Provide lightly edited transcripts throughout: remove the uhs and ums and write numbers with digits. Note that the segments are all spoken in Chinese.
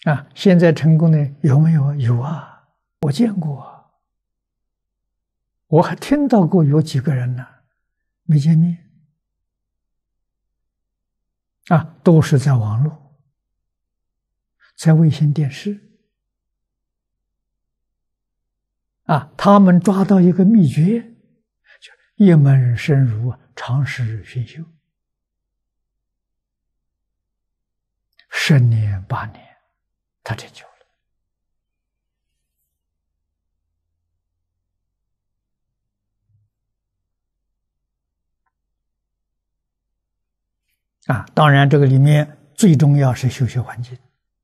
现在成功的有没有？有啊，我见过，我还听到过有几个人呢，没见面，都是在网络，在卫星电视，他们抓到一个秘诀，就一门深入，长时熏修，10年8年，他成就了。当然这个里面最重要是修学环境。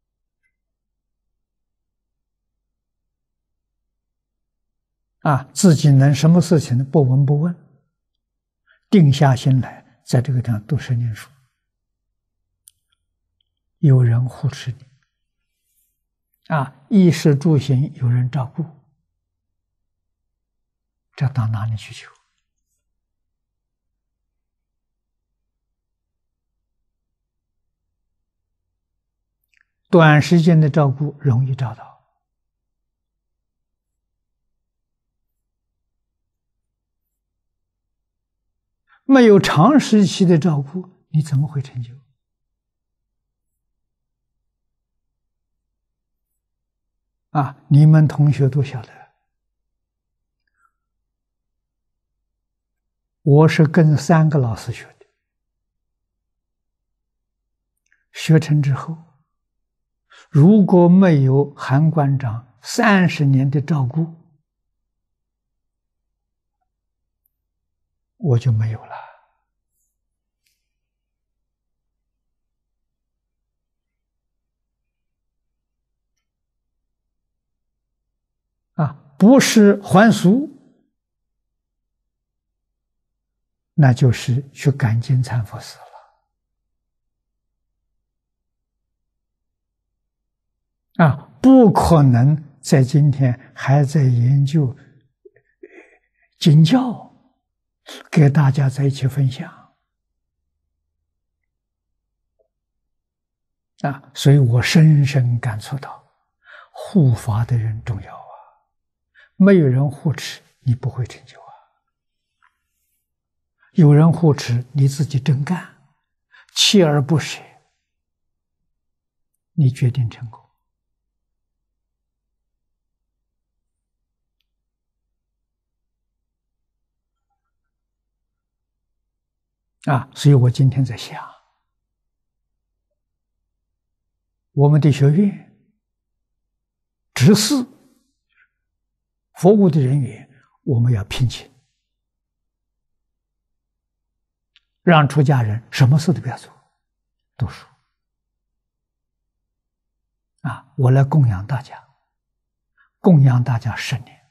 自己能什么事情不闻不问，定下心来，在这个地方读10年书，有人护持你，衣食住行有人照顾，这到哪里去求？短时间的照顾容易找到，没有长时期的照顾，你怎么会成就？你们同学都晓得，我是跟3个老师学的，学成之后，如果没有韩馆长30年的照顾，我就没有了。不是还俗，那就是去赶金蝉佛寺了。不可能在今天还在研究经教，给大家在一起分享。所以我深深感触到，护法的人重要。没有人护持，你不会成就有人护持，你自己真干，锲而不舍，你决定成功。所以我今天在想，我们的学院执事服务的人员，我们要聘请，让出家人什么事都不要做，读书。我来供养大家，供养大家10年。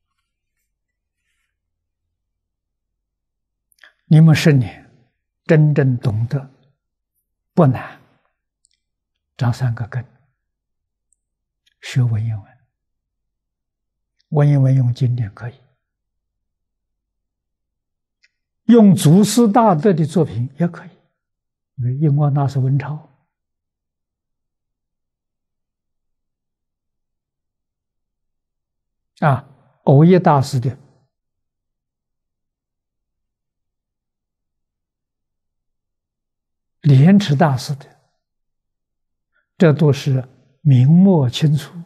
你们10年真正懂得不难，长3个根，学文言文。文言文用经典可以，用祖师大德的作品也可以，因为印光大师文钞，藕益大师的莲池大师的，这都是明末清初。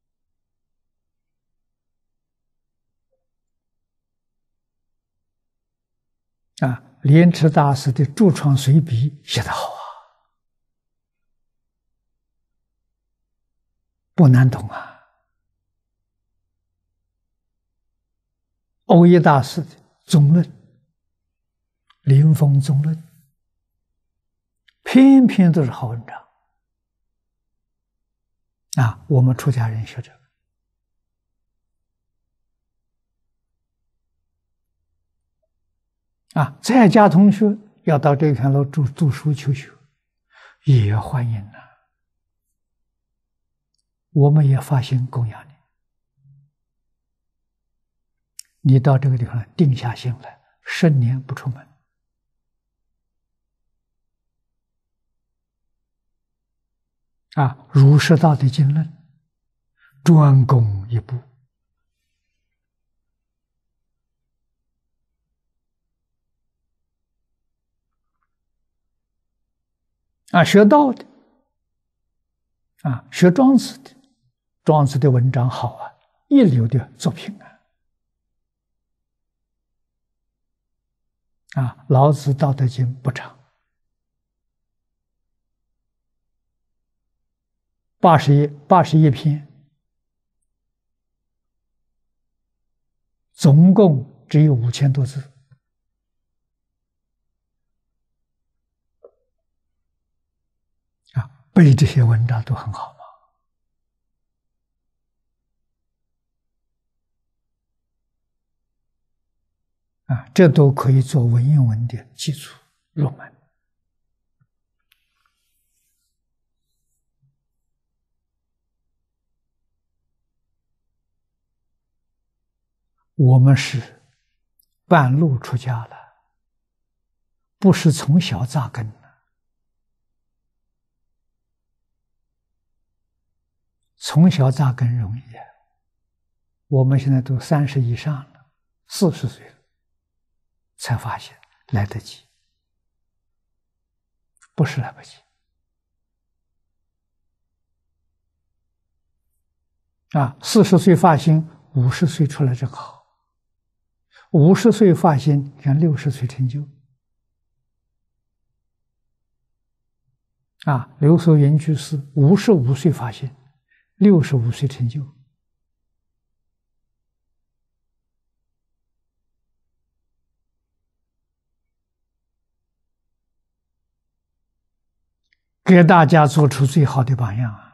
莲池大师的著创随笔写得好不难懂藕益大师的宗论，临风宗论，篇篇都是好文章我们出家人学这个在家同学要到这条路读书求学，也欢迎我们也发心供养你。你到这个地方定下心来，10年不出门， 儒释道的经论，专攻一部。学道的，学庄子的，庄子的文章好一流的作品老子《道德经》不长，81篇，总共只有5000多字。背这些文章都很好嘛，这都可以做文言文的基础入门。我们是半路出家了，不是从小扎根的。从小扎根容易我们现在都30以上了，40岁了，才发现来得及，不是来不及。40岁发心，50岁出来正好；50岁发心，像60岁成就。刘素云居士55岁发心，65岁成就。给大家做出最好的榜样